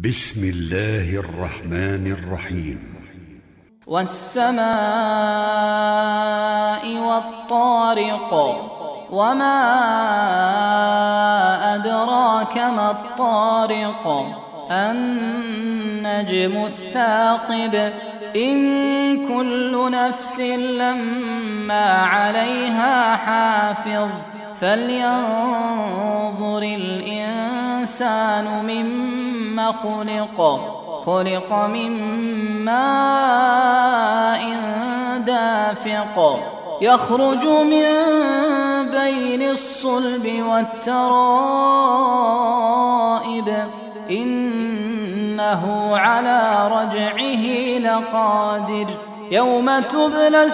بسم الله الرحمن الرحيم. والسماء والطارق وما أدراك ما الطارق النجم الثاقب إن كل نفس لما عليها حافظ فلينظر الإنسان مما خلق من ماء دافق يخرج من بين الصلب والترائب إنه على رجعه لقادر يوم تبلى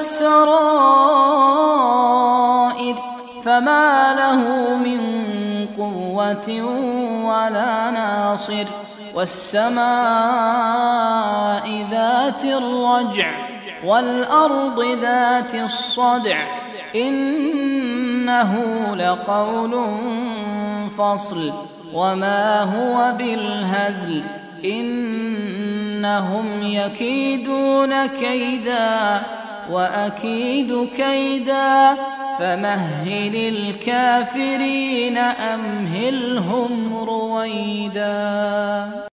السرائر فما له من قوة ولا ناصر والسماء ذات الرجع والأرض ذات الصدع إنه لقول فصل وما هو بالهزل إنهم يكيدون كيدا وأكيد كيدا فمهل الكافرين أمهلهم رويدا.